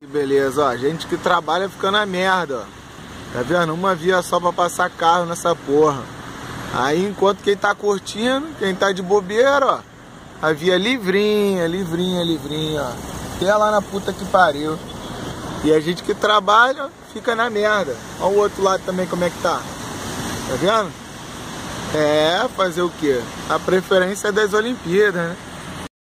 Beleza, ó, a gente que trabalha fica na merda, ó. Tá vendo? Uma via só pra passar carro nessa porra. Aí enquanto quem tá curtindo, quem tá de bobeira, ó, a via livrinha, ó. Até lá na puta que pariu. E a gente que trabalha fica na merda. Olha o outro lado também como é que tá. Tá vendo? É, fazer o quê? A preferência é das Olimpíadas, né?